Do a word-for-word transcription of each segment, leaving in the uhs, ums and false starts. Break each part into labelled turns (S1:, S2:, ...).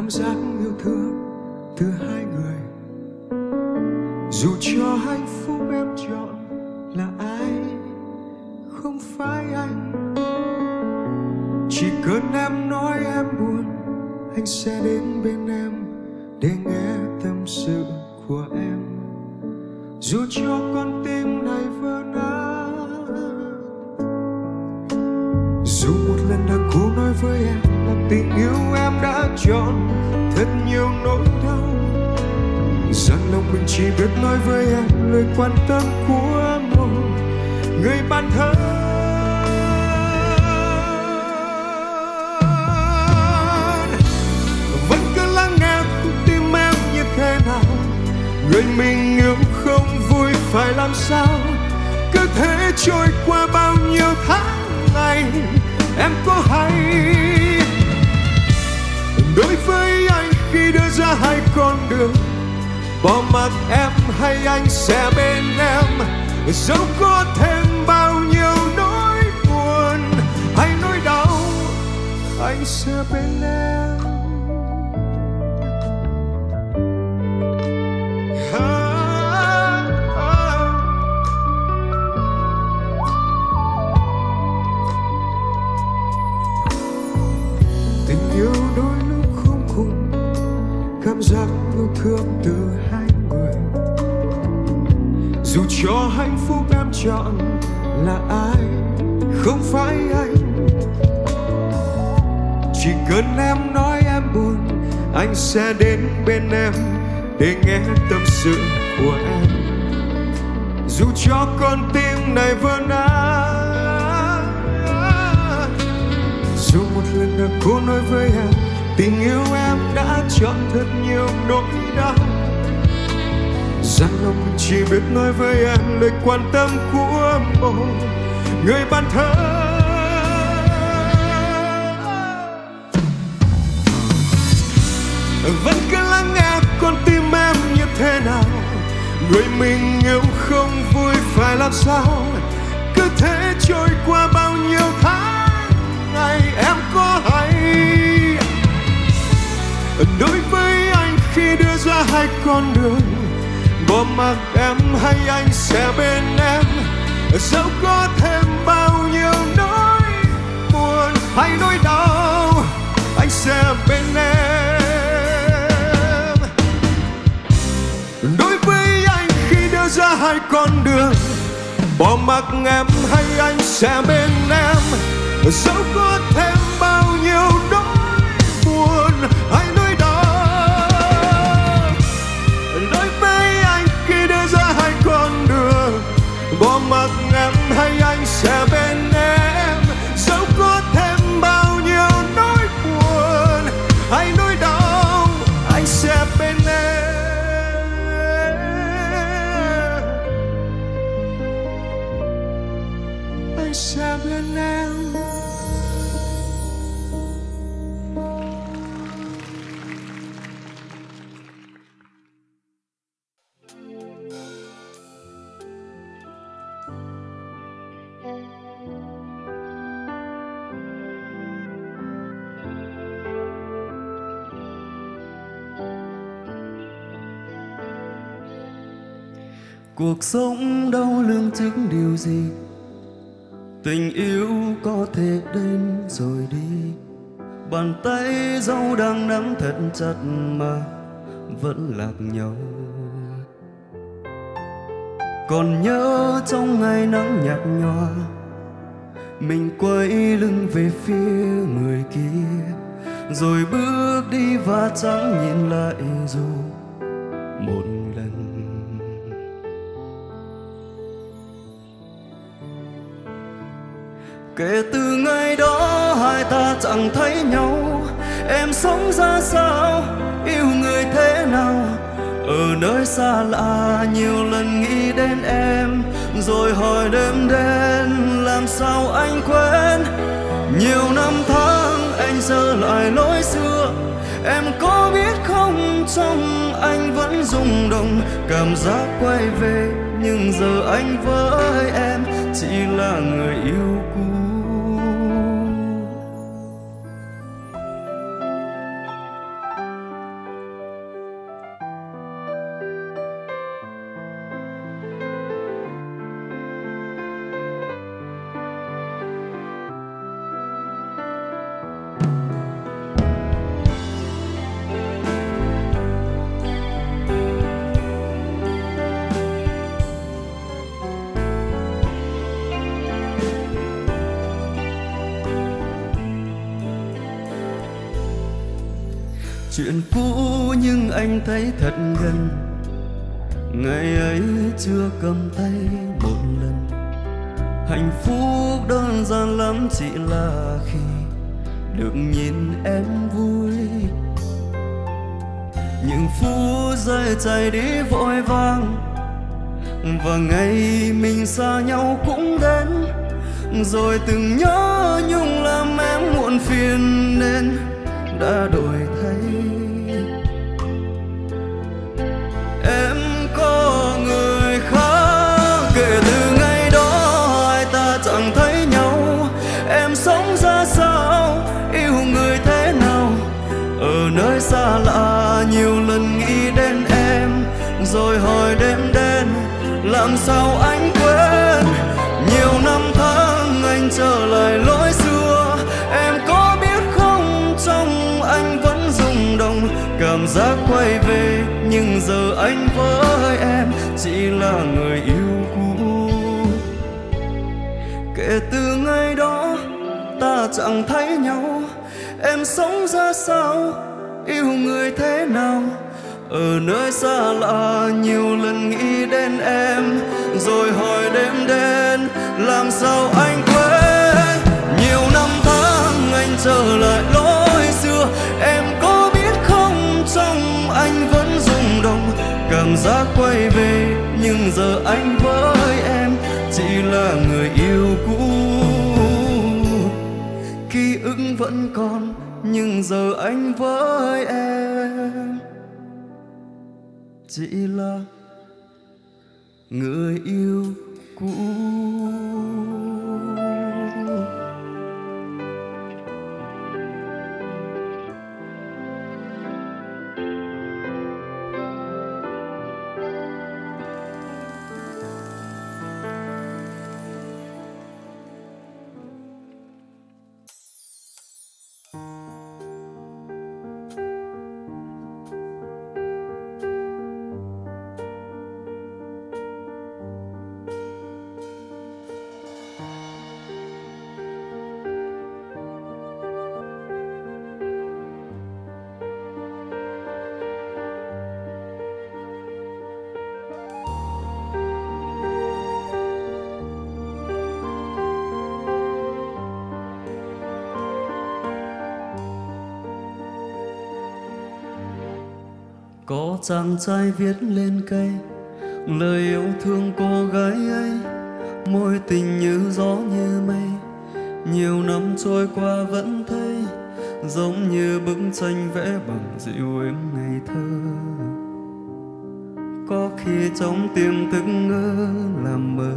S1: cảm giác yêu thương từ hai người. Dù cho hạnh phúc em chọn là ai, không phải anh. Chỉ cần em nói em buồn, anh sẽ đến bên em để nghe tâm sự của em. Dù cho con tim này vỡ nát, dù một lần đã cố nói với em là tình yêu em đã chọn thật nhiều nỗi đau, rằng lòng mình chỉ biết nói với em lời quan tâm của một người bạn thân. Vẫn cứ lắng nghe con tim em như thế nào, người mình yêu không vui phải làm sao. Cứ thế trôi qua bao nhiêu tháng ngày, em có hay đối với anh khi đưa ra hai con đường, bỏ mặc em hay anh sẽ bên em, dẫu có thêm bao nhiêu nỗi buồn hay nỗi đau, anh sẽ bên em. Tình yêu đôi lúc không cùng, cảm giác yêu thương từ hai người. Dù cho hạnh phúc em chọn là ai, không phải anh. Chỉ cần em nói em buồn, anh sẽ đến bên em để nghe tâm sự của em. Dù cho con tim này vỡ nát, dù một lần đã cố nói với em tình yêu em đã chọn thật nhiều nỗi đau, rằng lòng mình chỉ biết nói với em lời quan tâm của một người bạn thân. Vẫn cứ lắng nghe con tim em như thế nào, người mình yêu không vui phải làm sao. Cứ thế trôi qua bao nhiêu tháng ngày, em có hay đối với anh khi đưa ra hai con đường, bỏ mặc em hay anh sẽ bên em, dẫu có thêm bao nhiêu nỗi buồn hay nỗi đau, anh sẽ bên em. Đối với anh khi đưa ra hai con đường, bỏ mặc em hay anh sẽ bên em, dẫu có thêm bao nhiêu nỗi buồn hay nỗi đau. Đối với anh khi đưa ra hai con đường, bỏ mặc em hay anh sẽ bên em, dẫu có thêm bao nhiêu nỗi buồn hay nỗi đau, anh sẽ bên em. Anh sẽ bên em.
S2: Cuộc sống đau lương trước điều gì, tình yêu có thể đến rồi đi. Bàn tay dẫu đang nắm thật chặt mà vẫn lạc nhau. Còn nhớ trong ngày nắng nhạt nhòa, mình quay lưng về phía người kia, rồi bước đi và chẳng nhìn lại dù một lần. Kể từ ngày đó hai ta chẳng thấy nhau. Em sống ra sao, yêu người thế nào, ở nơi xa lạ nhiều lần nghĩ đến em, rồi hỏi đêm đến làm sao anh quên. Nhiều năm tháng anh giờ lại lối xưa, em có biết không, trong anh vẫn rung động cảm giác quay về. Nhưng giờ anh với em chỉ là người yêu cũ. Chuyện cũ nhưng anh thấy thật gần, ngày ấy chưa cầm tay một lần. Hạnh phúc đơn giản lắm chỉ là khi được nhìn em vui. Những phút giây chạy đi vội vàng, và ngày mình xa nhau cũng đến. Rồi từng nhớ nhung làm em muộn phiền nên đã đổi thay. Em có người khác, kể từ ngày đó hai ta chẳng thấy nhau. Em sống ra sao, yêu người thế nào, ở nơi xa lạ nhiều lần nghĩ đến em. Rồi hỏi đêm đến làm sao anh quên. Nhiều năm tháng anh trở lại lối xưa. Em có biết không, trong anh vẫn rung động. Cảm giác quay về, nhưng giờ anh với em chỉ là người yêu cũ. Kể từ ngày đó ta chẳng thấy nhau. Em sống ra sao, yêu người thế nào, ở nơi xa lạ nhiều lần nghĩ đến em. Rồi hỏi đêm đến làm sao anh quên. Nhiều năm tháng anh trở lại lối xưa. Em có biết không, trong anh vẫn rung động. Cảm giác quay về, nhưng giờ anh với em chỉ là người yêu cũ. Ký ức vẫn còn, nhưng giờ anh với em chỉ là người yêu cũ. Có chàng trai viết lên cây lời yêu thương cô gái ấy, mối tình như gió như mây, nhiều năm trôi qua vẫn thấy giống như bức tranh vẽ bằng dịu êm ngày thơ. Có khi trong tiềm thức ngỡ làm mơ,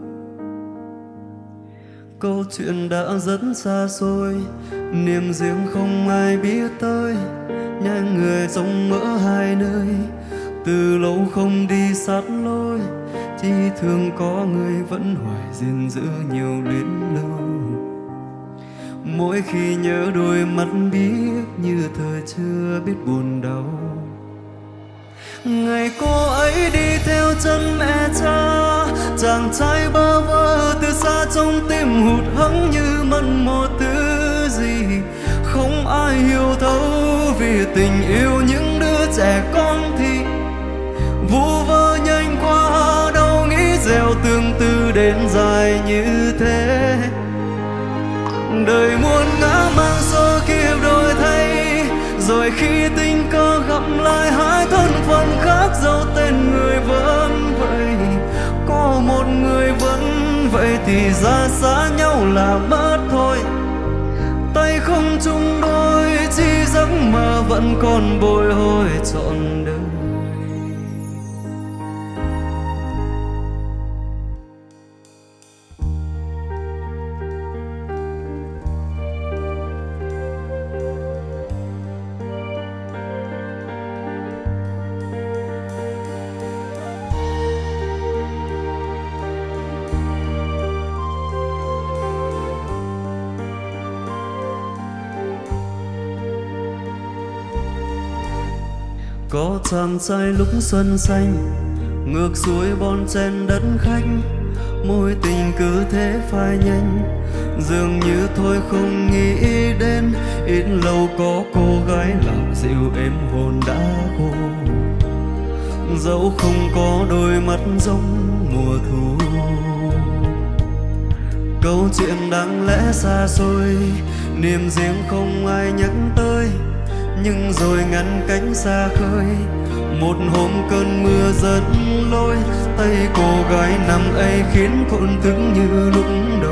S2: câu chuyện đã rất xa xôi, niềm riêng không ai biết tới. Nhà người sống ở hai nơi, từ lâu không đi sát lối, chỉ thương có người vẫn hoài gìn giữ nhiều luyến lâu. Mỗi khi nhớ đôi mắt biết như thời chưa biết buồn đau. Ngày cô ấy đi theo chân mẹ cha, chàng trai bơ vơ từ xa trong tim hụt hẫng như mất một thứ gì không ai hiểu thấu. Vì tình yêu những đứa trẻ con thì vu vơ nhanh qua, đâu nghĩ gieo tương tư đến dài như thế. Đời muôn ngã mang số kiếp đổi thay, rồi khi tình cờ gặp lại hai thân phận khác, dấu tên người vẫn vậy. Có một người vẫn vậy thì ra xa nhau là mất thôi. Tay không chung đôi, chỉ giấc mơ vẫn còn bồi hồi trọn đời. Có chàng trai lúc xuân xanh, ngược xuôi bon chen đất khách, mối tình cứ thế phai nhanh, dường như thôi không nghĩ đến ít lâu có cô gái làm dịu êm hồn đã khô, dẫu không có đôi mắt giống mùa thu. Câu chuyện đáng lẽ xa xôi, niềm riêng không ai nhắc tới, nhưng rồi ngăn cánh xa khơi. Một hôm cơn mưa dẫn lối, tay cô gái nằm ấy khiến thổn thức như lúc đầu.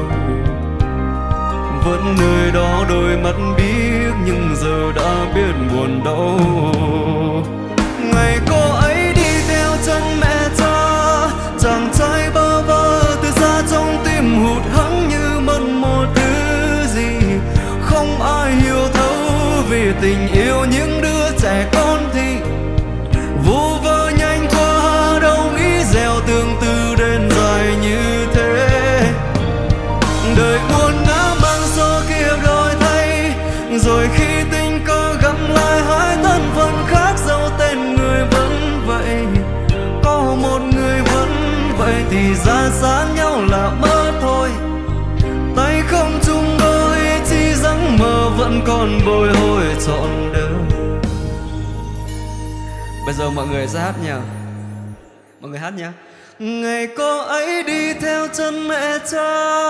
S2: Vẫn nơi đó đôi mắt biếc, nhưng giờ đã biết buồn đau. Ngày cô ấy đi theo chân mẹ cha, chàng trai bơ vơ từ xa trong tim hụt hẫng như mất một thứ gì. Không ai hiểu thấu vì tình yêu những đứa trẻ con thì vu vơ nhanh qua, đâu nghĩ gieo tương tư đến dài như thế. Đời buồn ngã mang gió kia đổi thay, rồi khi tình cờ gặp lại hai thân phận khác, dẫu tên người vẫn vậy, có một người vẫn vậy, thì ra xa nhau là mơ thôi. Tay không chung đôi, chỉ giấc mơ vẫn còn bồi hồi trọn đời. Bây giờ mọi người sẽ hát nhờ. Mọi người hát nhé. Ngày cô ấy đi theo chân mẹ cha,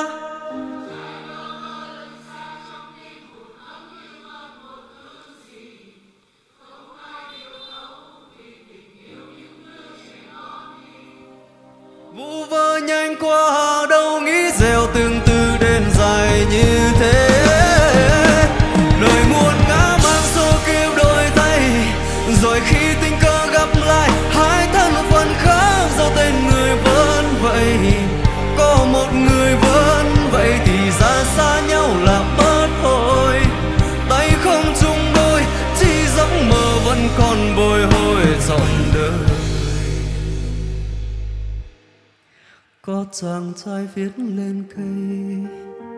S2: vu vơ nhanh qua, đâu nghĩ gieo tương tư đến dài như thế. Đời muôn ngã mang số kiếp đổi thay, rồi khi tình cờ gặp lại hai thân phận khác, dẫu tên người vẫn vậy, có một người vẫn vậy, thì ra xa nhau là mất thôi. Tay không chung đôi, chỉ giấc mơ vẫn còn bồi hồi trọn đời. Có chàng trai viết lên cây,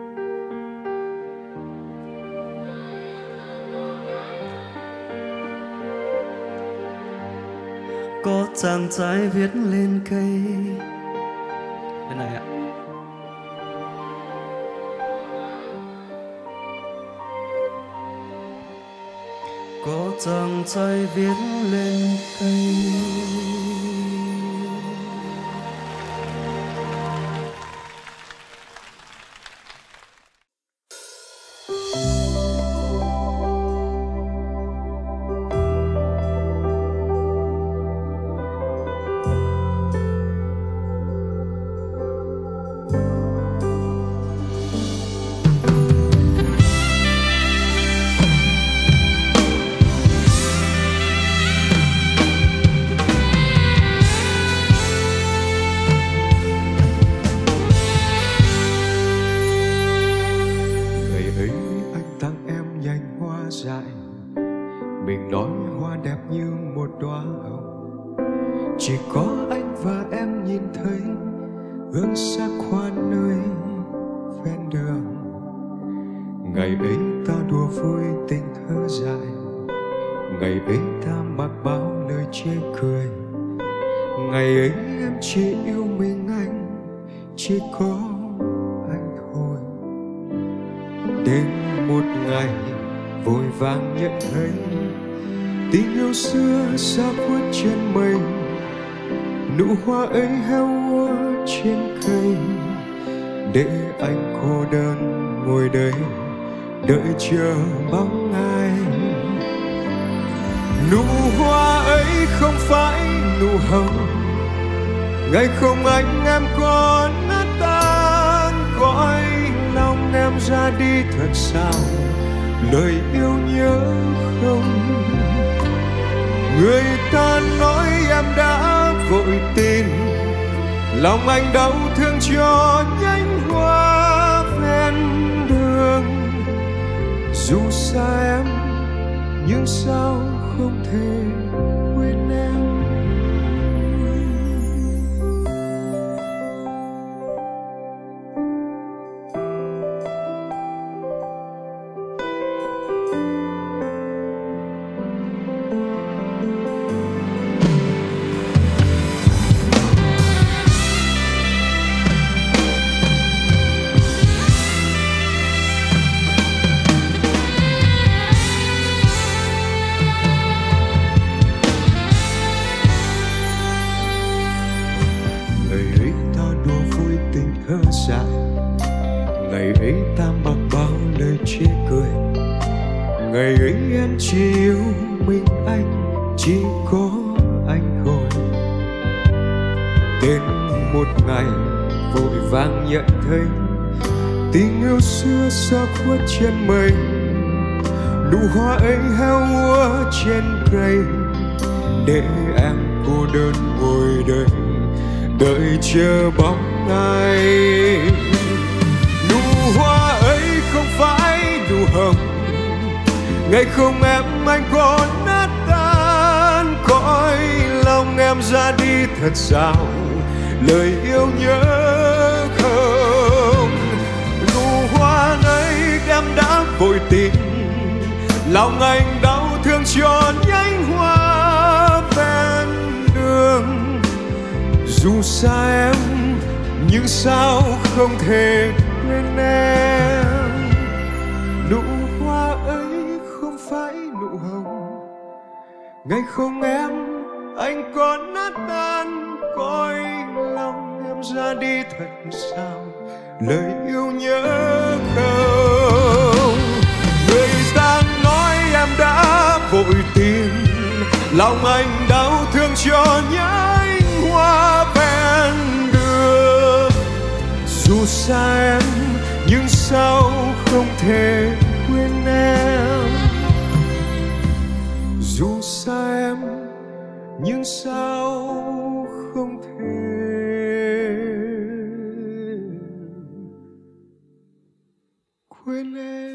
S2: có chàng trai viết lên cây. Bên này ạ. Có chàng trai viết lên cây.
S1: Mình nói hoa đẹp như một đóa hồng, chỉ có anh và em nhìn thấy hương sắc hoa nơi ven đường. Ngày ấy ta đùa vui tình thơ dại, ngày ấy ta mặc bao lời chê cười. Ngày ấy em chỉ yêu mình anh, chỉ có anh thôi. Đến một ngày vội vàng nhận thấy tình yêu xưa xa khuất trên mình, nụ hoa ấy héo úa trên cây, để anh cô đơn ngồi đây đợi chờ bóng ai. Nụ hoa ấy không phải nụ hồng, ngày không anh em còn nát tan, cõi lòng em ra đi thật sao, lời yêu nhớ không. Người ta nói em đã vội tin, lòng anh đau thương cho nhánh hoa ven đường. Dù xa em nhưng sao không thể quên em. ngày ấy em chỉ yêu mình anh, chỉ có anh thôi. Đến một ngày vội vàng nhận thấy tình yêu xưa xa khuất trên mây, nụ hoa ấy héo úa trên cây, để em cô đơn ngồi đây đợi chờ bóng ai. Nụ hoa ấy không phải nụ hồng, ngày không em anh có nát tan, cõi lòng em ra đi thật sao, lời yêu nhớ không. Nụ hoa ấy em đã vội tìm, lòng anh đau thương cho nhánh hoa ven đường. Dù xa em nhưng sao không thể quên em. Nụ hoa ấy không phải nụ hồng, ngày không em anh còn nát tan, cõi lòng em ra đi thật sao, lời yêu nhớ không. Người ta nói em đã vội tìm, lòng anh đau thương cho nhánh hoa ven đường. Dù xa em nhưng sao không thể quên em. Dù xa em nhưng sao không thể quên em.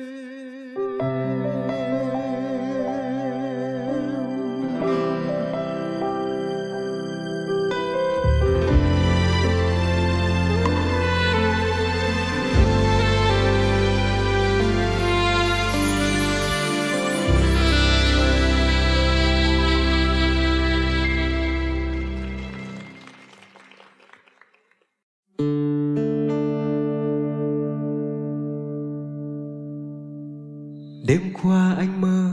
S1: Đêm qua anh mơ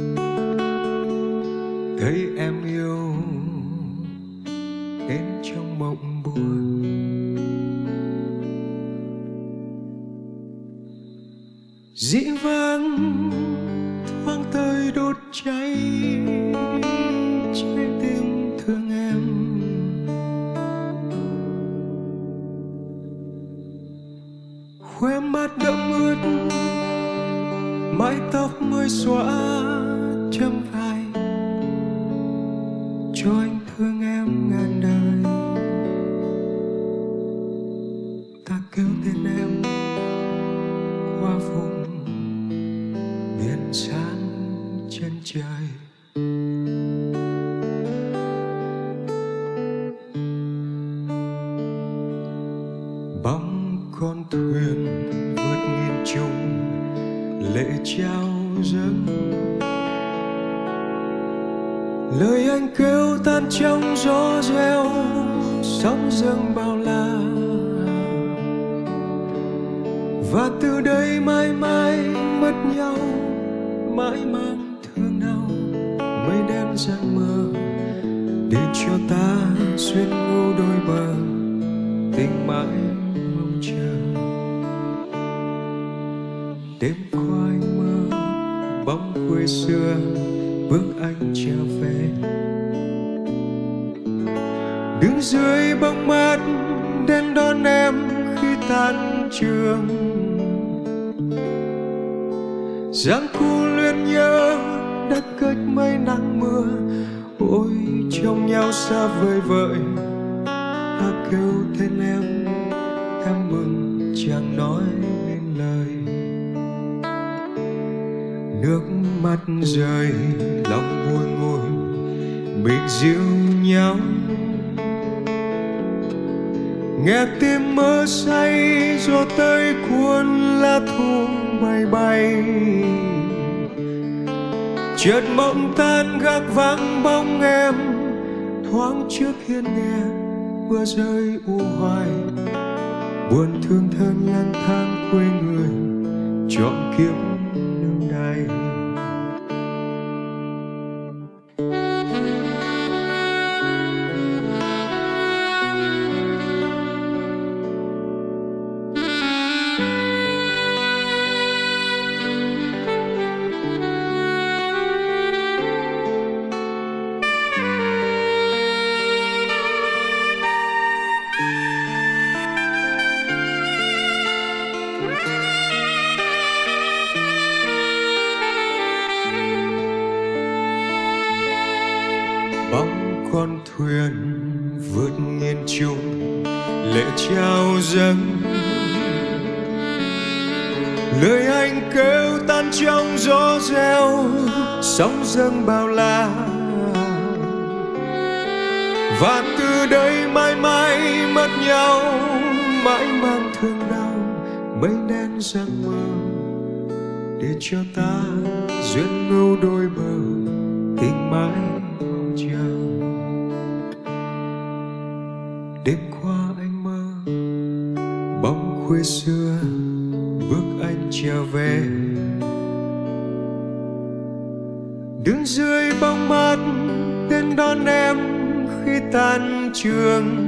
S1: thấy em yêu đến trong mộng buồn. Dĩ vãng thoáng tới đốt cháy trái tim thương em. Khóe mắt đẫm ướt, mái tóc mới xõa chấm vai, cho anh thương em ngàn đời. Ta kêu tên em qua vùng biển sáng chân trời. Bóng con thuyền vượt nghìn trùng, lệ trao dâng. Lời anh kêu tan trong gió reo, sóng dâng bao la. Và từ đây mãi mãi mất nhau, mãi mang thương đau. Mây đen giăng mơ để cho ta xuyên ngu đôi bờ, tình mãi mong chờ. Đêm qua anh mơ bóng quê xưa, bước anh trở về. Đứng dưới bóng mát đến đón em khi tan trường. Giang cu luyến nhớ đất cách mấy nắng mưa, ôi trông nhau xa vời vợi. Ta kêu tên em, em mừng chẳng nói nên lời. Nước mắt rơi, lòng buồn ngồi, mình dịu nhau. Nghe tim mơ say, gió tới cuốn lá thu bay bay. Chợt mộng tan gác vắng bóng em, thoáng trước hiên nghe mưa rơi u hoài. Buồn thương thân lang thang quê người, chọn kiếp nương đày. con thuyền vượt nghìn trùng lệ trao dâng. Lời anh kêu tan trong gió reo, sóng dâng bao la. Và từ đây mãi mãi mất nhau, mãi mang thương đau mây đen giăng mơ, để cho ta duyên ngâu đôi bờ tình mãi mong chờ. Đêm qua anh mơ bóng khuya xưa bước anh trở về, đứng dưới bóng mát đến đón em khi tan trường.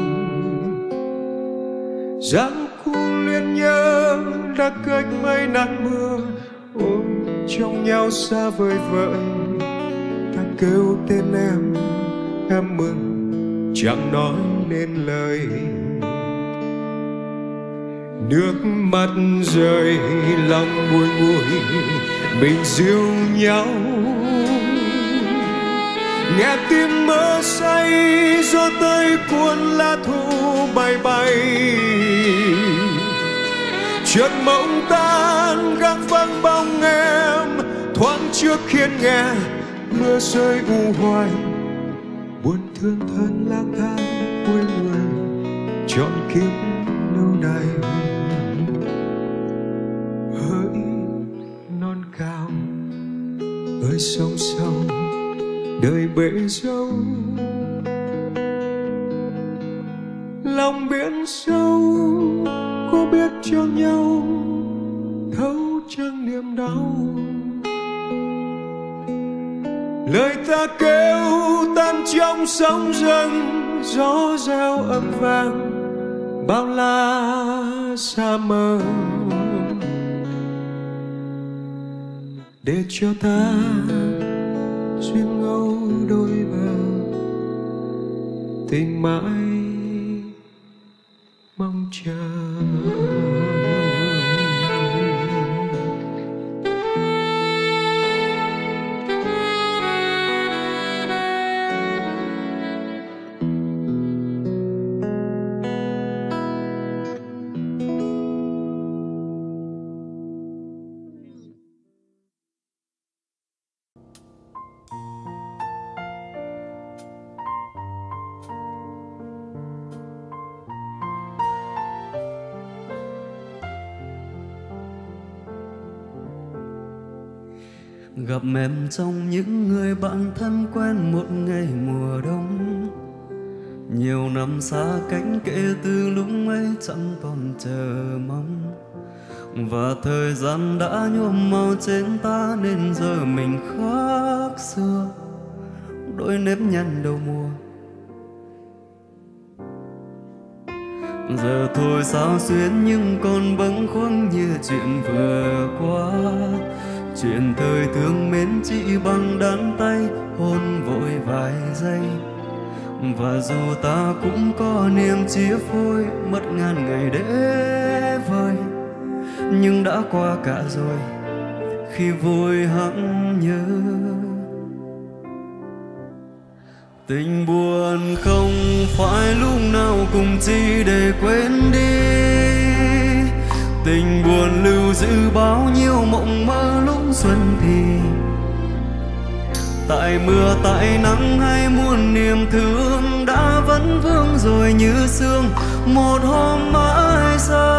S1: Dáng cu luyến nhớ đã cách mấy nắng mưa, ôm trong nhau xa vời vợi. Ta kêu tên em, em mừng chẳng nói nên lời. Nước mắt rơi lòng bùi ngùi, mình dìu nhau. Nghe tim mơ say, gió tới cuốn lá thu bay bay. Chợt mộng tan găng vắng bóng em, thoáng trước khiến nghe mưa rơi u hoài. Buồn thương thân lang thang cuối người, trọn kiếp lâu nay. Hỡi non cao ơi sông sâu đời bể dâu, lòng biển sâu có biết cho nhau thấu chẳng niềm đau. Lời ta kêu tan trong sóng dâng, gió reo âm vang bao la xa mơ, để cho ta duyên ngâu đôi bờ tình mãi mong chờ.
S2: Gặp em trong những người bạn thân quen một ngày mùa đông. Nhiều năm xa cách kể từ lúc ấy chẳng còn chờ mong. Và thời gian đã nhuộm màu trên ta nên giờ mình khác xưa. Đôi nếp nhăn đầu mùa giờ thôi sao xuyến nhưng còn bâng khuâng như chuyện vừa qua. Chuyện thời thương mến chỉ bằng đàn tay hôn vội vài giây. Và dù ta cũng có niềm chia phôi mất ngàn ngày để vơi, nhưng đã qua cả rồi khi vui hẳn nhớ. Tình buồn không phải lúc nào cùng chỉ để quên đi. Tình buồn lưu giữ bao nhiêu mộng mơ lúc xuân thì. Tại mưa tại nắng hay muôn niềm thương đã vẫn vương rồi như sương một hôm mãi xa.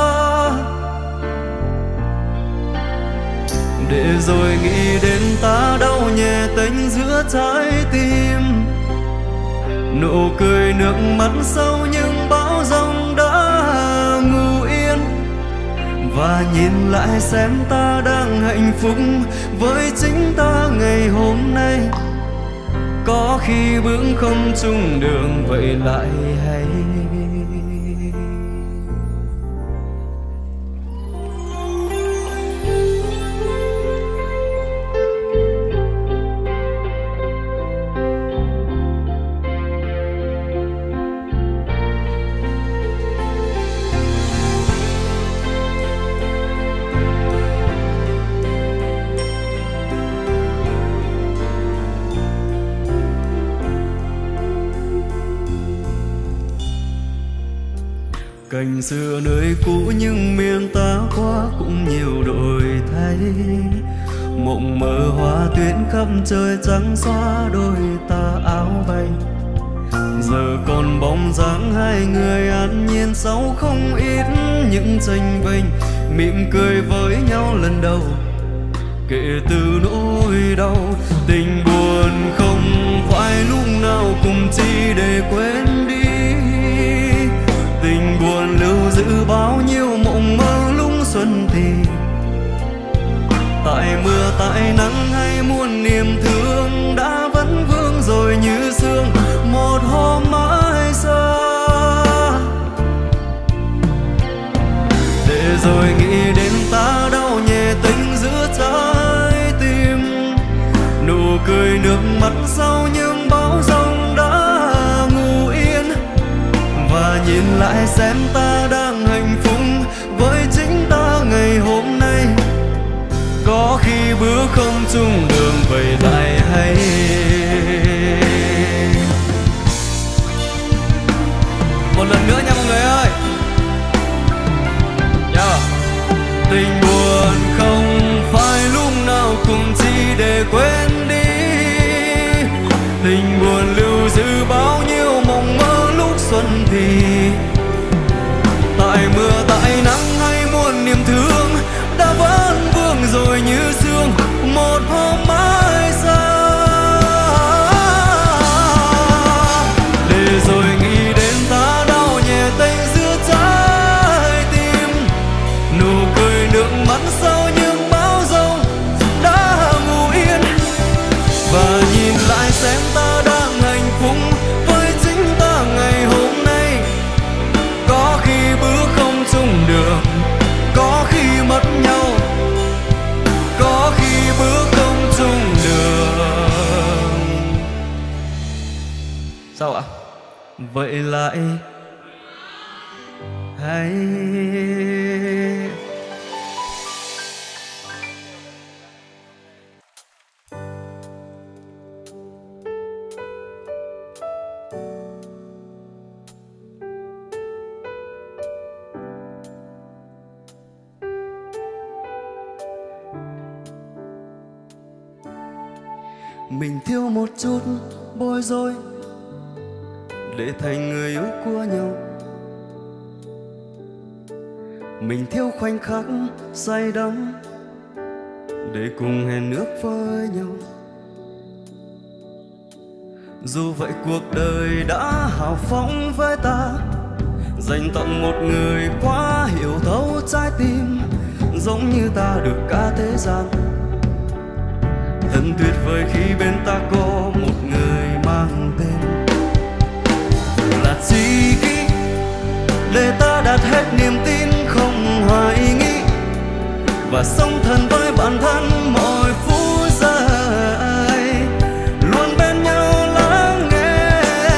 S2: Để rồi nghĩ đến ta đau nhẹ tênh giữa trái tim. Nụ cười nước mắt sâu nhưng bão giông đã ngủ yên. Và nhìn lại xem ta đang hạnh phúc với chính ta ngày hôm nay. Có khi bước không chung đường vậy lại hay. cành xưa nơi cũ nhưng miền ta qua cũng nhiều đổi thay. Mộng mơ hoa tuyết khắp trời trắng xóa đôi ta áo bay. Giờ còn bóng dáng hai người an nhiên sau không ít những tranh vênh, mỉm cười với nhau lần đầu kể từ nỗi đau. Tình buồn không phải lúc nào cùng chỉ để quên đi, tình buồn lưu giữ bao nhiêu mộng mơ lúc xuân thì. Tại mưa tại nắng hay muôn niềm thương đã vẫn vương rồi như sương một hôm mãi xa. Để rồi nghĩ đến ta đau nhẹ tình giữa trái tim, nụ cười nước mắt sau những bão giông đã ngủ yên. Và nhìn lại xem ta đang hạnh phúc với chính ta ngày hôm nay. Có khi bước không chung đường về lại hay. Một lần nữa nha mọi người ơi. Yeah. Tình buồn không phải lúc nào cùng chỉ để quên đi, tình buồn lưu giữ bao nhiêu mộng mơ lúc xuân thì. Tại mưa tại nắng hay muôn niềm thương đã vẫn vương rồi như sương một hôm mãi xa. Để rồi nghĩ đến ta đau nhẹ tay giữa trái tim, nụ cười nước mắt sau những bão giông đã ngủ yên. Và nhìn lại xem ta đang hạnh phúc với chính ta ngày hôm nay. Có khi bước không chung đường, có khi mất nhau, có khi bước không chung đường. Sao ạ? Vậy lại hay. Mình thiếu một chút bối rối để thành người yêu của nhau. Mình thiếu khoảnh khắc say đắm để cùng hẹn ước với nhau. Dù vậy cuộc đời đã hào phóng với ta, dành tặng một người quá hiểu thấu trái tim, giống như ta được cả thế gian. Thật tuyệt vời khi bên ta có một người mang tên là tri kỷ, để ta đặt hết niềm tin không hoài nghi, và sống thân với bản thân mỗi phút giây, luôn bên nhau lắng nghe.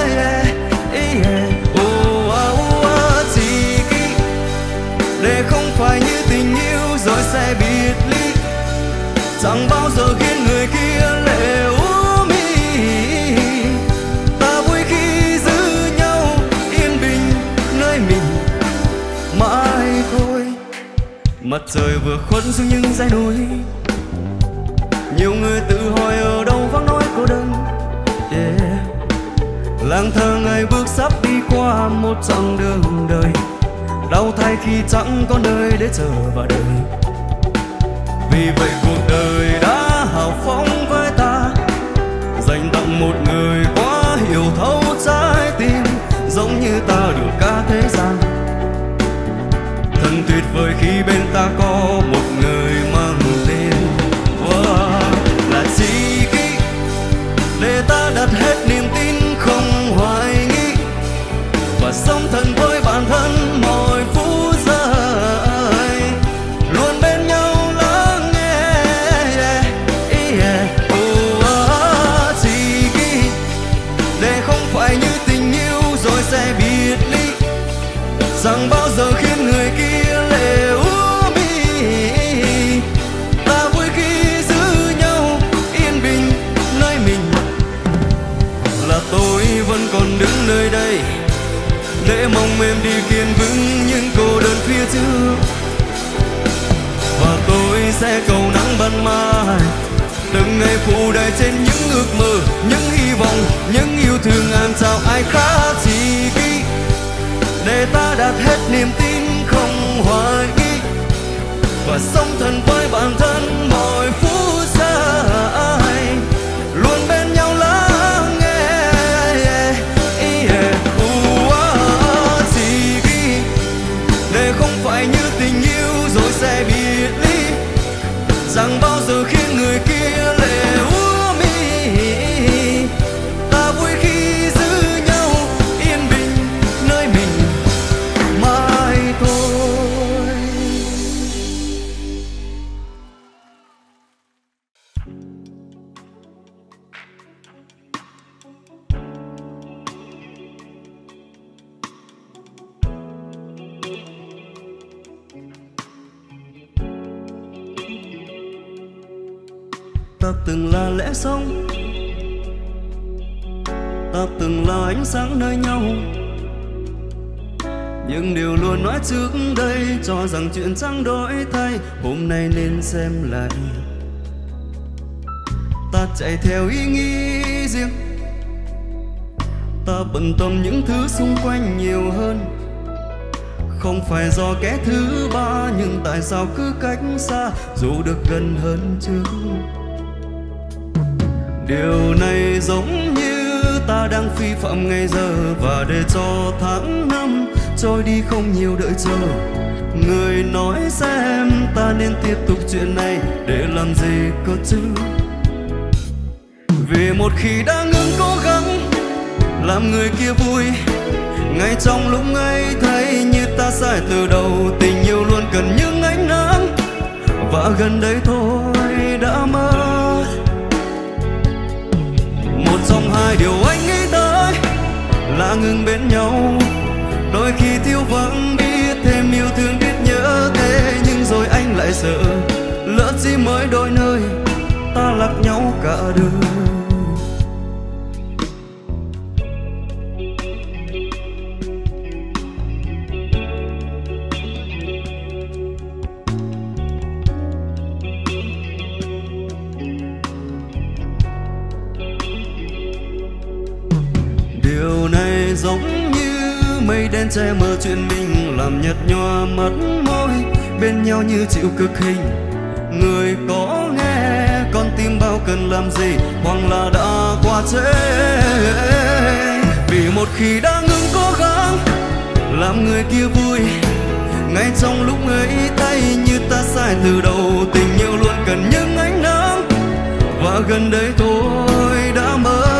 S2: Oh, oh, oh, tri kỷ, để không phải như tình yêu rồi sẽ biệt ly, chẳng bao giờ khiến người kia lệ u mi. Ta vui khi giữ nhau yên bình nơi mình mãi thôi. Mặt trời vừa khuất xuống những dãy núi, nhiều người tự hỏi ở đâu vắng nói cô đơn. Yeah. Lang thang ngày bước sắp đi qua một chặng đường đời, đau thay khi chẳng có nơi để chờ vào đời. Vì vậy cuộc đời đã hào phóng với ta, dành tặng một người quá hiểu thấu trái tim, giống như ta được cả thế gian. Thật tuyệt vời khi bên ta có một người mang tên wow, là tri kỷ, để ta đặt hết niềm tin không hoài nghi, và sống thân với bản thân mỗi phút giây, luôn bên nhau. Sẽ biệt ly, chẳng bao giờ khiến người kia lệ u mi. Ta vui khi giữ nhau yên bình nơi mình, là tôi vẫn còn đứng nơi đây để mong em đi kiên vững những cô đơn phía trước. Và tôi sẽ cầu nắng ban mai, từng ngày phủ đầy trên những ước mơ, những hy vọng, những yêu thương em trao ai khác chỉ ghi, để ta đặt hết niềm tin không hoài nghi, và sống thân với bản thân mọi phút giây, luôn bên nhau lắng nghe. Chỉ ghi để không phải như tình yêu rồi sẽ biệt ly, rằng bao giờ khiến người kia lệ úa mi. Ta vui khi giữ nhau yên bình nơi mình mãi thôi. Ta từng là lẽ sống, ta từng là ánh sáng nơi nhau, nhưng điều luôn nói trước đây cho rằng chuyện chẳng đổi thay. Hôm nay nên xem lại, ta chạy theo ý nghĩ riêng, ta bận tâm những thứ xung quanh nhiều hơn. Không phải do kẻ thứ ba, nhưng tại sao cứ cách xa dù được gần hơn trước. Điều này giống như ta đang phi phạm ngày giờ, và để cho tháng năm trôi đi không nhiều đợi chờ. Người nói xem ta nên tiếp tục chuyện này để làm gì cơ chứ. Vì một khi đã ngừng cố gắng làm người kia vui, ngay trong lúc ấy thấy như ta sai từ đầu. Tình yêu luôn cần những ánh nắng, và gần đây thôi đã mất. Một trong hai điều anh nghĩ tới là ngừng bên nhau. Đôi khi thiếu vắng biết thêm yêu thương biết nhớ thế, nhưng rồi anh lại sợ lỡ chỉ mới đôi nơi ta lạc nhau cả đời. Điều này giống như mây đen che mờ chuyện mình, làm nhạt nhòa mất môi bên nhau như chịu cực hình. Người có nghe con tim bao cần làm gì, hoặc là đã qua trễ. Vì một khi đã ngừng cố gắng làm người kia vui, ngay trong lúc ấy tay như ta sai từ đầu. Tình yêu luôn cần những ánh nắng, và gần đây thôi đã mất.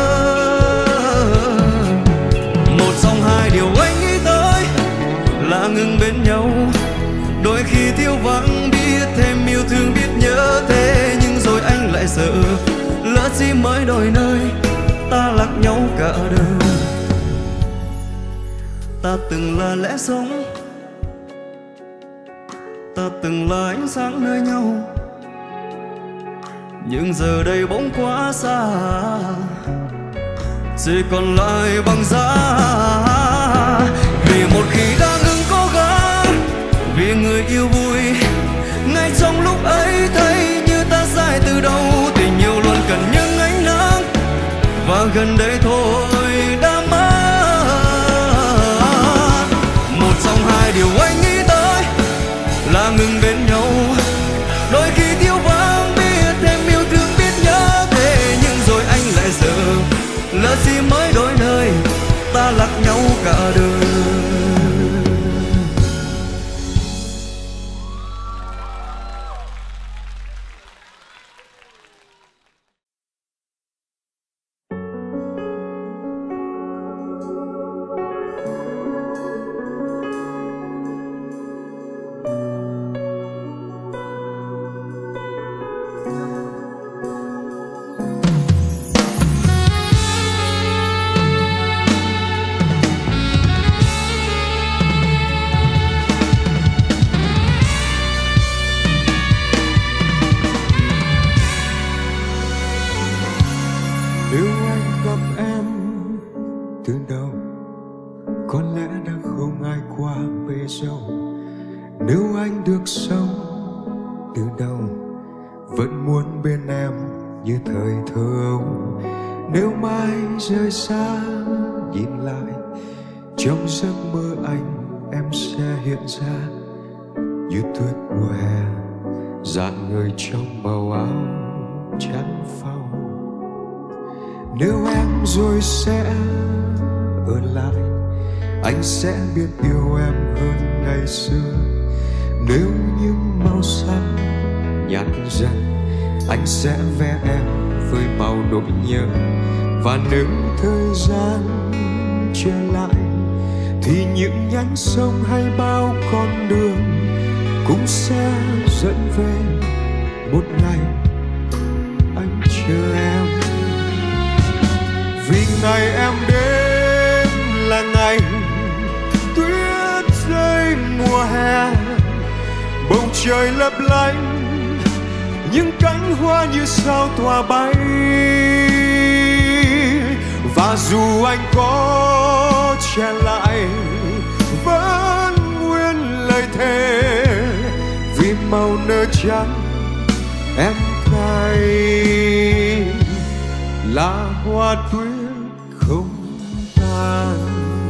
S2: Một trong hai điều anh nghĩ tới là ngừng bên nhau. Đôi khi thiếu vắng biết thêm yêu thương biết nhớ thế, nhưng rồi anh lại sợ lỡ chỉ mới đôi nơi ta lạc nhau cả đời. Ta từng là lẽ sống, ta từng là ánh sáng nơi nhau, nhưng giờ đây bỗng quá xa, chỉ còn lại bằng giá. Vì một khi đã ngừng cố gắng vì người yêu vui, ngay trong lúc ấy thấy như ta sai từ đầu. Tình yêu luôn cần những ánh nắng, và gần đây thôi đã mất. Một trong hai điều anh nghĩ tới là ngừng bên nhau. Đôi khi thiếu vắng biết thêm yêu thương biết nhớ thế, nhưng rồi anh lại sợ lỡ chỉ mới đôi nơi ta lạc nhau cả đời.
S1: Nếu anh gặp em từ đầu, có lẽ đã được sống từ đầu, vẫn muốn bên em như thời thơ ấu. Nếu mai rời xa nhìn lại, trong giấc mơ anh em sẽ hiện ra như tuyết mùa hè, rạng ngời trong màu áo trắng phau. Nếu em rồi sẽ ở lại, anh sẽ biết yêu em hơn ngày xưa. Nếu những màu sắc nhạt dần, anh sẽ vẽ em với màu nỗi nhớ. Và nếu thời gian trở lại, thì những nhánh sông hay bao con đường cũng sẽ dẫn về một ngày anh chờ em. Vì ngày em đến là ngày tuyết rơi mùa hè, bầu trời lấp lánh, những cánh hoa như sao tỏa bay. Và dù anh có che lại, vẫn nguyên lời thề, vì màu nơ trắng em cài là hoa tuyết không tàn.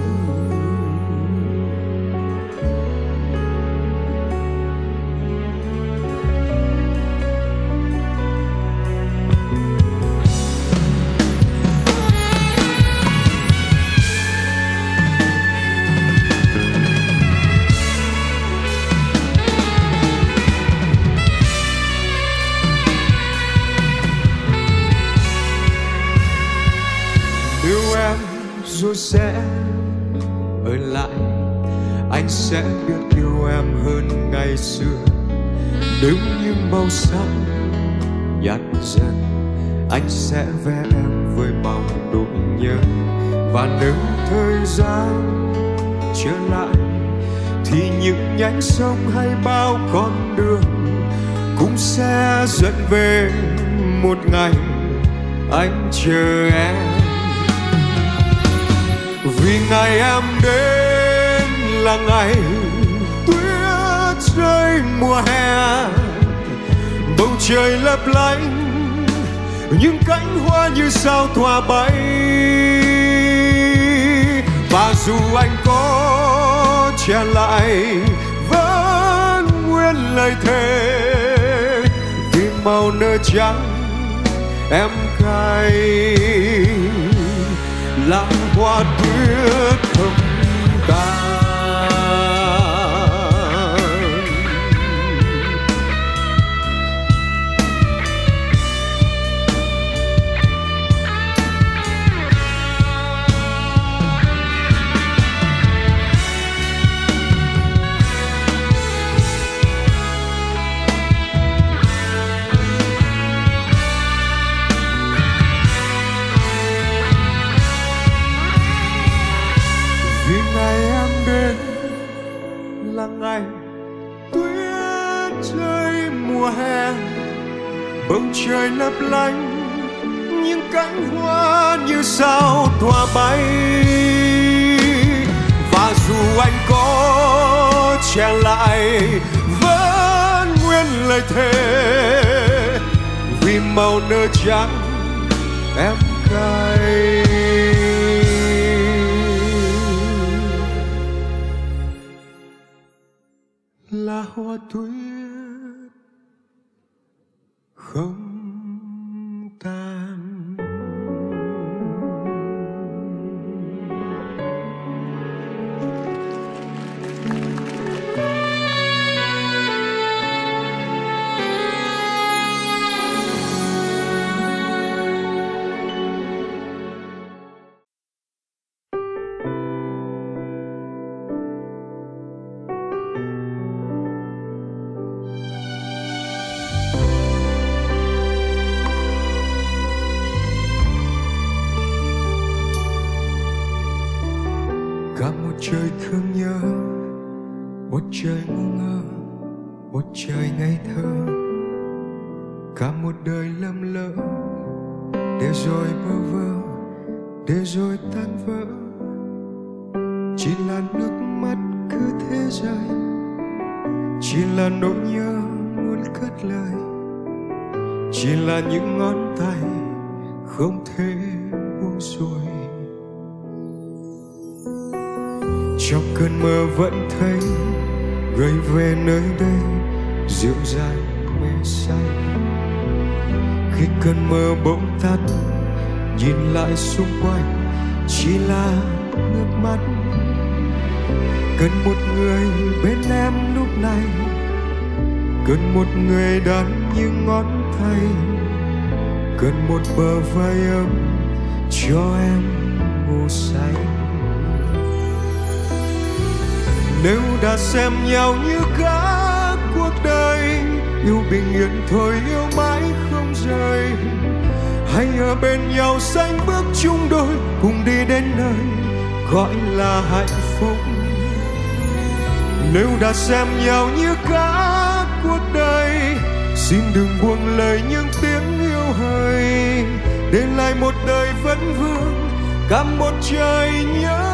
S1: Rồi sẽ ở lại, anh sẽ biết yêu em hơn ngày xưa. Nếu như màu sắc nhạt dần, anh sẽ vẽ em với màu nỗi nhớ. Và nếu thời gian trở lại, thì những nhánh sông hay bao con đường cũng sẽ dẫn về một ngày anh chờ em. Vì ngày em đến là ngày tuyết rơi mùa hè, bầu trời lấp lánh, những cánh hoa như sao tỏa bay. Và dù anh có che lại, vẫn nguyên lời thề, vì màu nơ trắng em cài là hoa tuyết không tàn. Ngày tuyết rơi mùa hè, bầu trời lấp lánh, những cánh hoa như sao tỏa bay. Và dù anh có che lại, vẫn nguyên lời thề, vì màu nơ trắng em cài là hoa tuyết không tan. Cả một trời thương nhớ, một trời ngu ngơ, một trời ngây thơ, cả một đời lầm lỡ, để rồi bơ vơ, để rồi tan vỡ. Chỉ là nước mắt cứ thế rơi, chỉ là nỗi nhớ muốn cất lời, chỉ là những ngón tay không thể buông xuôi. Trong cơn mơ vẫn thấy người về nơi đây dịu dàng mê say. Khi cơn mơ bỗng tắt, nhìn lại xung quanh chỉ là nước mắt. Cần một người bên em lúc này, cần một người đắn như ngón tay, cần một bờ vai ấm cho em ngủ say. Nếu đã xem nhau như cả cuộc đời, yêu bình yên thôi yêu mãi không rời, hãy ở bên nhau sánh bước chung đôi, cùng đi đến nơi gọi là hạnh phúc. Nếu đã xem nhau như cả cuộc đời, xin đừng buông lời những tiếng yêu hời, để lại một đời vẫn vương cả một trời nhớ.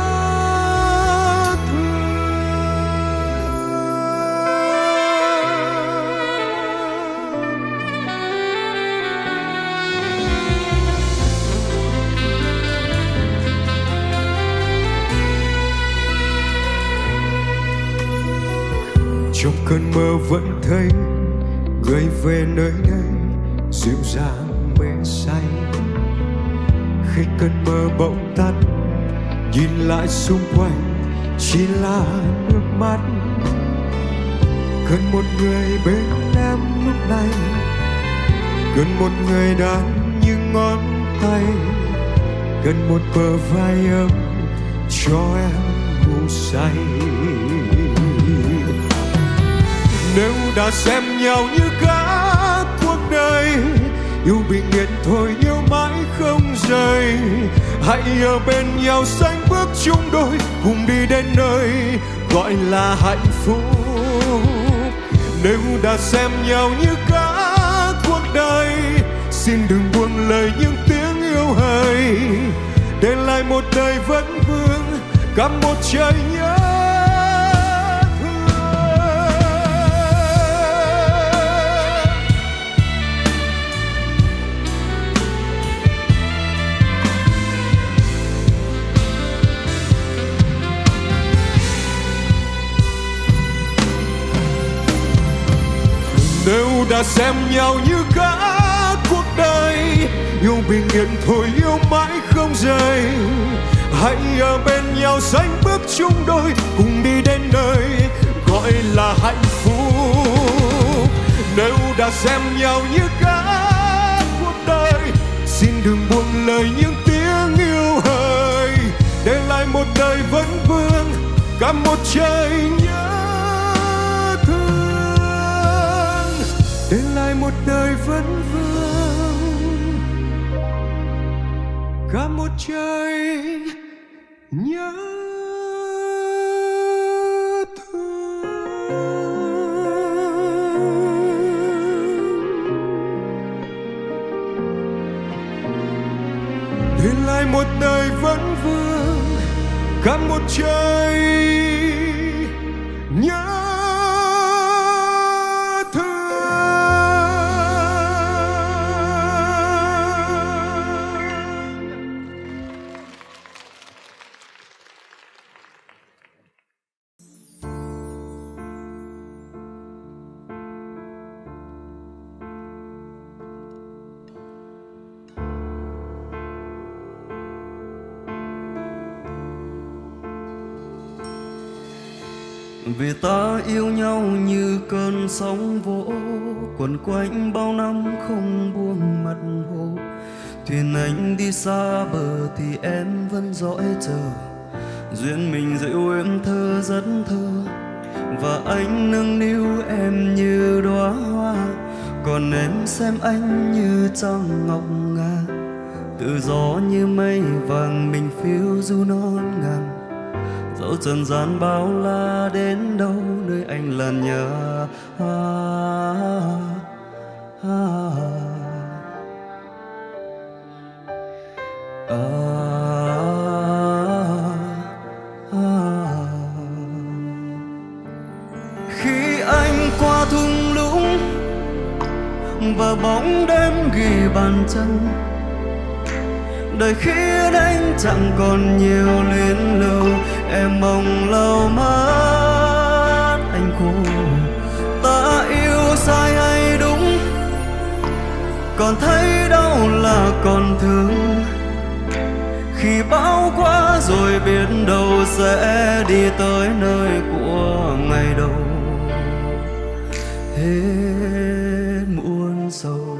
S1: Trong cơn mơ vẫn thấy người về nơi đây dịu dàng mê say. Khi cơn mơ bỗng tắt, nhìn lại xung quanh chỉ là nước mắt. Cần một người bên em lúc này, cần một người đắn như ngón tay, cần một bờ vai ấm cho em ngủ say. Nếu đã xem nhau như cả cuộc đời, yêu bình yên thôi yêu mãi không rời, hãy ở bên nhau sánh bước chung đôi, cùng đi đến nơi gọi là hạnh phúc. Nếu đã xem nhau như cả cuộc đời, xin đừng buông lời những tiếng yêu hời, để lại một đời vẫn vương cả một trời nhớ. Nếu đã xem nhau như cả cuộc đời, yêu bình yên thôi yêu mãi không rời, hãy ở bên nhau sánh bước chung đôi, cùng đi đến nơi gọi là hạnh phúc. Nếu đã xem nhau như cả cuộc đời, xin đừng buông lời những tiếng yêu hời, để lại một đời vẫn vương cả một trời nhớ. Để lại một đời vẫn vương cả một trời nhớ thương. Để lại một đời vẫn vương cả một trời nhớ.
S2: Vì ta yêu nhau như cơn sóng vỗ, quẩn quanh bao năm không buông mặt hồ. Thuyền anh đi xa bờ thì em vẫn dõi chờ, duyên mình dịu êm thơ rất thơ. Và anh nâng niu em như đóa hoa, còn em xem anh như trăng ngọc ngà. Tự gió như mây vàng mình phiêu du non ngàn, dẫu trần gian bao la đến đâu nơi anh là nhà. À, à, à, à, à. Khi anh bàn chân. Đời khiến anh chẳng còn nhiều luyến lưu, em mong lâu mất anh khô. Ta yêu sai hay đúng, còn thấy đau là còn thương. Khi bão qua rồi biết đâu sẽ đi tới nơi của ngày đầu hết muôn sầu.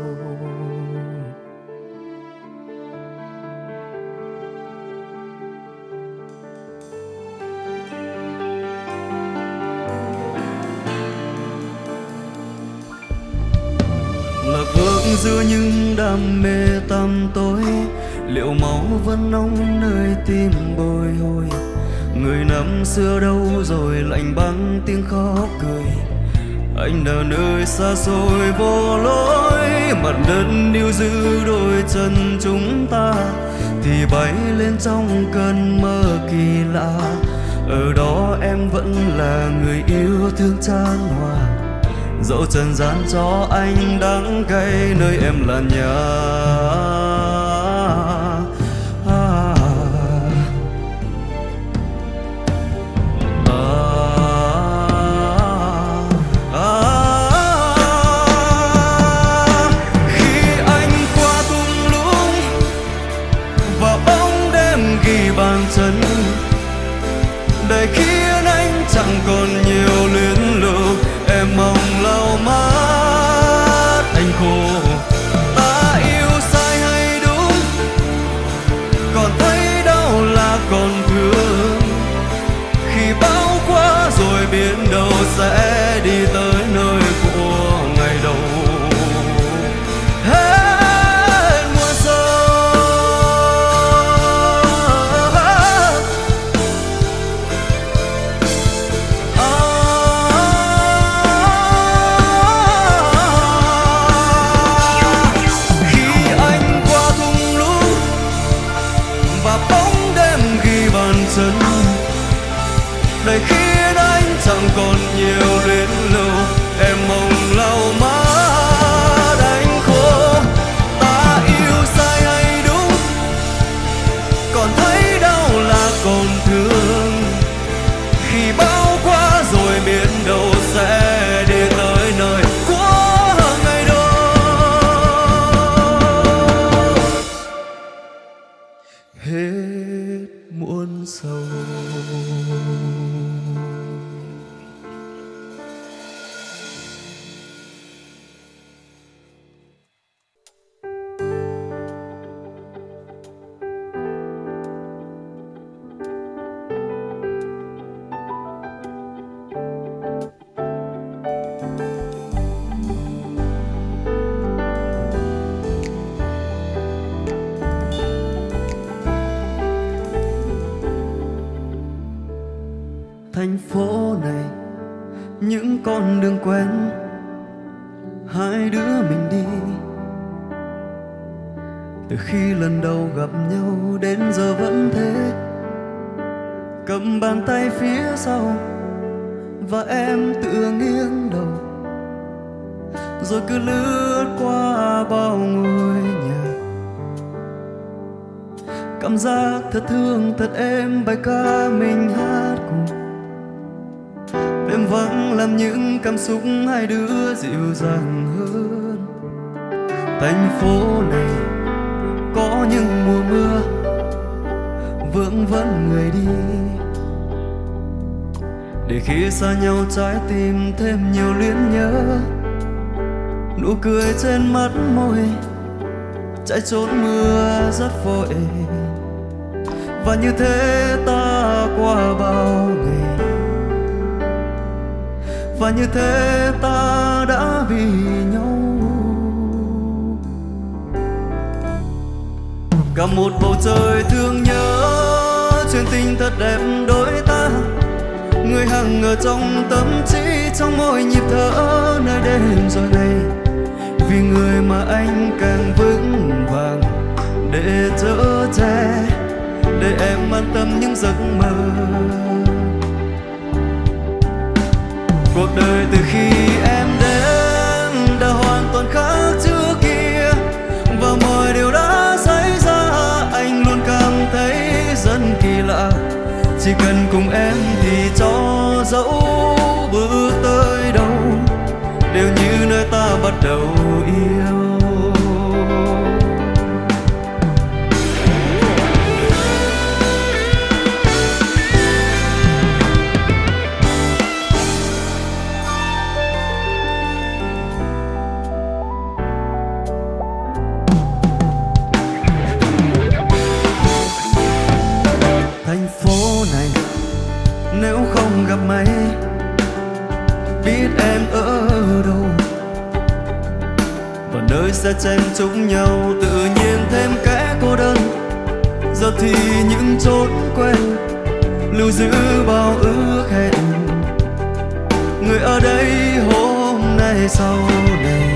S2: Lạc vượng giữa những đam mê tăm tối, liệu máu vẫn nóng nơi tim bồi hồi. Người năm xưa đâu rồi lạnh băng tiếng khóc cười. Anh ở nơi xa xôi vô lối, mặt đất níu giữ đôi chân chúng ta thì bay lên trong cơn mơ kỳ lạ. Ở đó em vẫn là người yêu thương chan hòa, dẫu trần gian cho anh đắng cay nơi em là nhà. À, à, à, à. Khi anh qua thung lũng và bóng đêm ghi bàn chân, để khiến anh chẳng còn nhiều luyến lưu, em mong lau mắt anh khô. Ta yêu sai hay đúng, còn thấy đau là còn thương. Khi bão qua rồi biết đâu sẽ đi tới nơi của ngày đầu hết mùa sâu. Khi anh qua thung lũng và bóng đêm ghi bàn chân, đời khiến anh chẳng còn nhiều luyến lưu, em mong lau mắt anh khô. Ta yêu sai hay đúng, còn thấy đau là còn thương. Khi bão qua rồi biết đâu sẽ đi tới nơi của ngày đầu hết muôn sầu. Thành phố này những con đường quen, hai đứa mình đi. Từ khi lần đầu gặp nhau đến giờ vẫn thế, cầm bàn tay phía sau và em tựa nghiêng đầu, rồi cứ lướt qua bao ngôi nhà. Cảm giác thật thương thật êm bài ca mình hát cùng. Đêm vắng làm những cảm xúc hai đứa dịu dàng hơn. Thành phố này có những mùa mưa vương vấn người đi, để khi xa nhau trái tim thêm nhiều luyến nhớ. Nụ cười trên mắt môi chạy trốn mưa rất vội, và như thế ta qua bao ngày, và như thế ta đã vì nhau. Cả một bầu trời thương nhớ, chuyện tình thật đẹp đôi ta. Người hằng ở trong tâm trí, trong mỗi nhịp thở nơi đêm rồi ngày. Vì người mà anh càng vững vàng để chở che, để em an tâm những giấc mơ. Cuộc đời từ khi em đến đã hoàn toàn khác trước kia, và chỉ cần cùng em thì cho dẫu bước tới đâu đều như nơi ta bắt đầu yêu. Thành phố này nếu không gặp mày, biết em ở đâu và nơi sẽ chen chúc nhau, tự nhiên thêm kẻ cô đơn. Giờ thì những chốn quen lưu giữ bao ước hẹn, người ở đây hôm nay sau này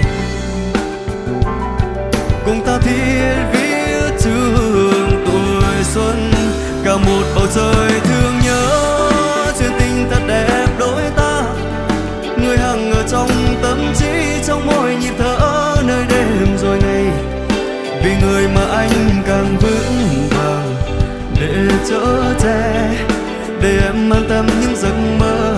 S2: cùng ta thiết viết chương tuổi xuân. Cả một bầu trời thương nhớ chuyện tình thật đẹp đôi ta, người hằng ở trong tâm trí, trong mỗi nhịp thở nơi đêm rồi ngày. Vì người mà anh càng vững vàng để chở che, để em an tâm những giấc mơ.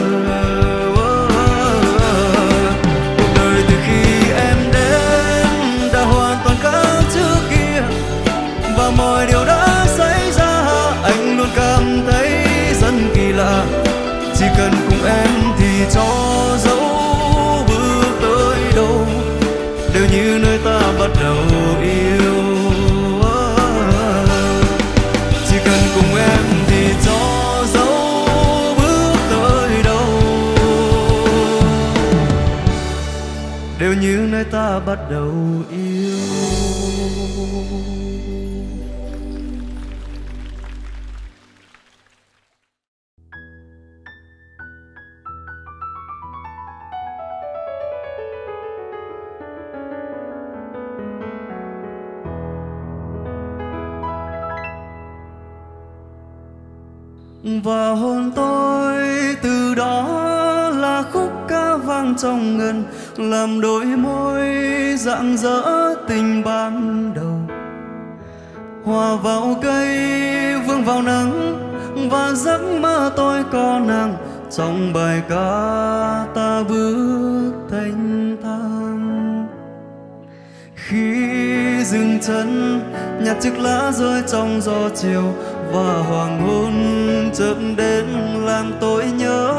S2: Cuộc đời từ khi em đến đã hoàn toàn khác trước kia, và mọi điều đã xảy ra anh luôn cảm thấy rất kỳ lạ. Chỉ cần cùng em thì cho dẫu bước tới đâu đều như nơi ta bắt đầu yêu. Chỉ cần cùng em thì cho dẫu bước tới đâu đều như nơi ta bắt đầu yêu. Và hôn tôi từ đó là khúc ca vang trong ngân, làm đôi môi rạng rỡ tình ban đầu. Hòa vào cây vương vào nắng, và giấc mơ tôi có nàng. Trong bài ca ta bước thanh thang, khi dừng chân nhặt chiếc lá rơi trong gió chiều, và hoàng hôn chợt đến làm tôi nhớ.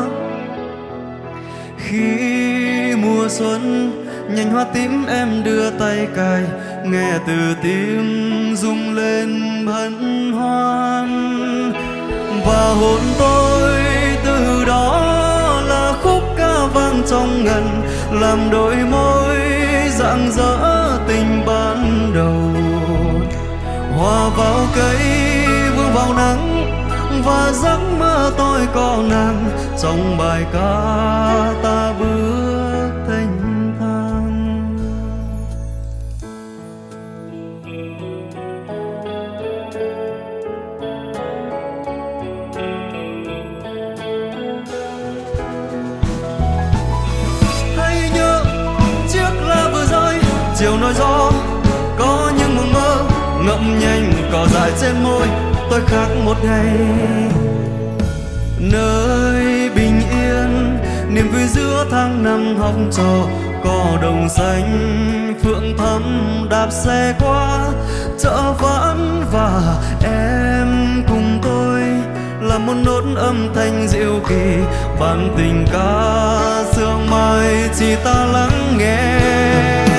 S2: Khi mùa xuân nhành hoa tím em đưa tay cài, nghe từ tim rung lên hân hoan. Và hôn tôi từ đó là khúc ca vang trong ngân, làm đôi môi rạng rỡ tình ban đầu. Hòa vào cây vương vào nắng, và giấc mơ tôi có nàng. Trong bài ca ta bước thanh thang. Hãy nhớ chiếc lá vừa rơi chiều nỗi gió, có những mộng mơ ngậm nhanh cỏ dại trên môi. Tôi khác một ngày nơi bình yên, niềm vui giữa tháng năm học trò. Cỏ đồng xanh phượng thắm đạp xe qua chợ vãn, và em cùng tôi là một nốt âm thanh diệu kỳ. Bản tình ca sương mai chỉ ta lắng nghe.